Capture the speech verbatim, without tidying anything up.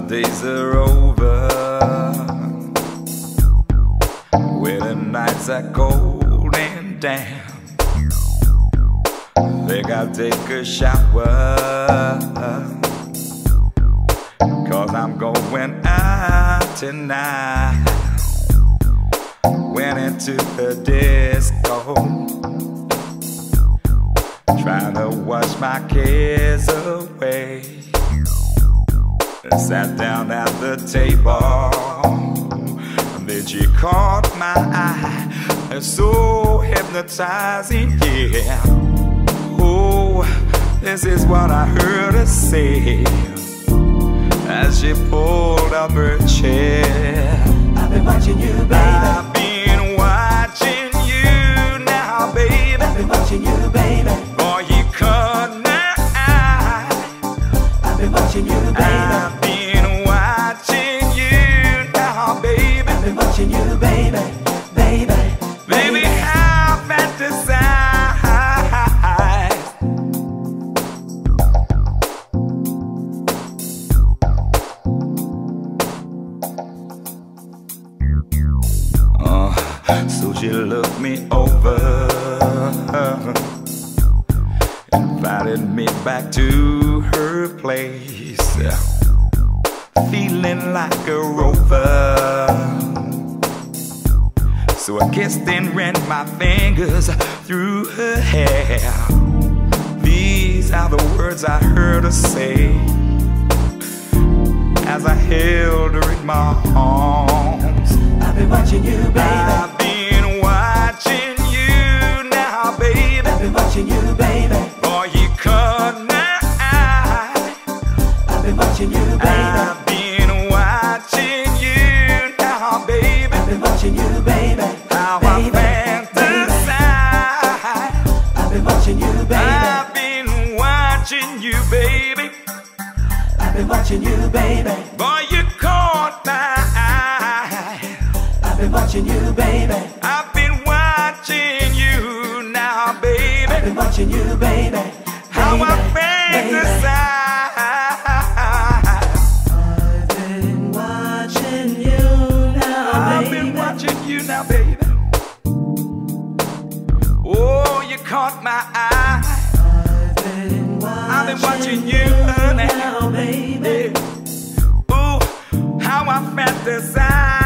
days are over, where the nights are cold and damp. Think I'll take a shower, cause I'm going out tonight. Went into the disco, trying to wash my cares away. Sat down at the table, and then she caught my eye. It's so hypnotizing, yeah. Oh, this is what I heard her say as she pulled up her chair. I've been watching you, baby. I've been watching you now, baby. I've been watching you, baby. Boy, you caught my eye. I've been watching you, baby. I've been watching you now, baby. I've been watching you, baby. Baby, Baby, how fantasize. Uh, so she looked me over, invited me back to her place, feeling like a rover. So I kissed and ran my fingers through her hair. These are the words I heard her say as I held her in my arms. I've been watching you, baby. I've been watching you now, baby. I've been watching you, baby. Boy, you caught my eye. I've been watching you, baby. I've been watching you now, baby. I've been watching you, baby. How I Baby, fantasize. I've been watching you, baby. I've been watching you, baby. I've been watching you, baby. Boy, you caught my eye. I've been watching you, baby. I've been watching you now, baby. I've been watching you, baby. How I Baby, fantasize. I've been watching you now, I've baby. been watching you now, baby. Oh, you caught my eye. I've been watching, I've been watching you now, now, baby. Ooh, how I fantasize.